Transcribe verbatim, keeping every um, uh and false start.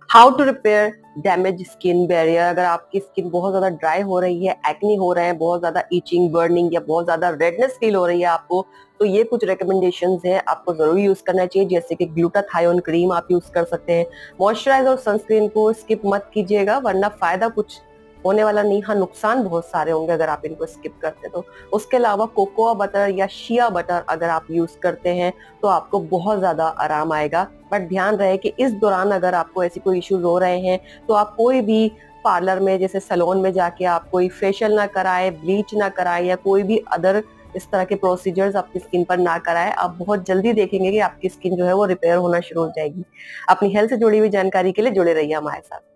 How to repair damage skin barrier. अगर आपकी skin बहुत ज्यादा ड्राई हो रही है, एक्नी हो रहे हैं, बहुत ज्यादा इचिंग, बर्निंग या बहुत ज्यादा रेडनेस फील हो रही है आपको, तो ये कुछ रिकमेंडेशंस हैं, आपको जरूर यूज करना चाहिए। जैसे कि ग्लूटाथायोन क्रीम आप यूज कर सकते हैं। मॉइस्चराइजर और सनस्क्रीन को स्किप मत कीजिएगा, वरना फायदा कुछ होने वाला नहीं, हाँ नुकसान बहुत सारे होंगे अगर आप इनको स्किप करते हैं तो। उसके अलावा कोकोआ बटर या शिया बटर अगर आप यूज करते हैं तो आपको बहुत ज्यादा आराम आएगा। बट ध्यान रहे कि इस दौरान अगर आपको ऐसी कोई इश्यूज हो रहे हैं तो आप कोई भी पार्लर में जैसे सैलून में जाके आप कोई फेशियल ना कराए, ब्लीच ना कराए या कोई भी अदर इस तरह के प्रोसीजर्स आपकी स्किन पर ना कराए। आप बहुत जल्दी देखेंगे कि आपकी स्किन जो है वो रिपेयर होना शुरू हो जाएगी। अपनी हेल्थ से जुड़ी हुई जानकारी के लिए जुड़े रहिए हमारे साथ।